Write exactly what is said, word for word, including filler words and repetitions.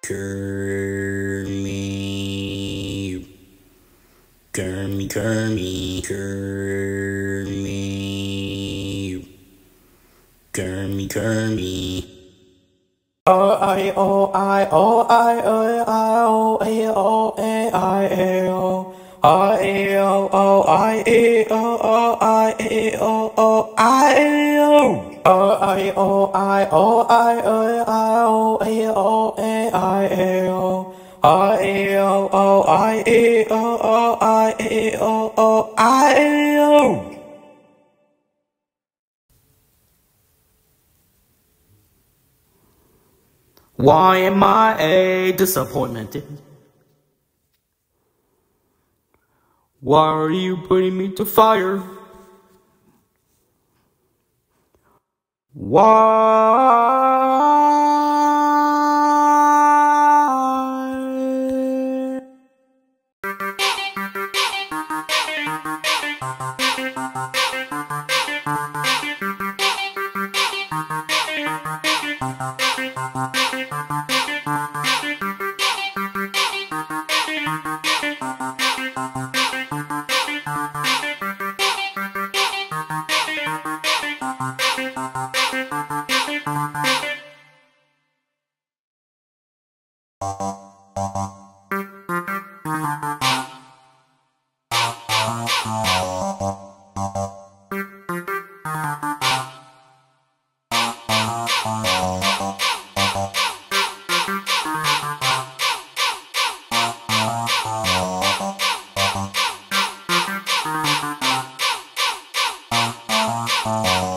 Kermie, Kermie, Kermie, Kermie, Kermie, Kermie. O I O I O I O I O A O A I A O I O O I E O O I E O O I E O I O I O I O I O A O A I A O I O O I E O O I E O O I E O. Why am I a disappointment? Why are you putting me to fire? Why? Oh.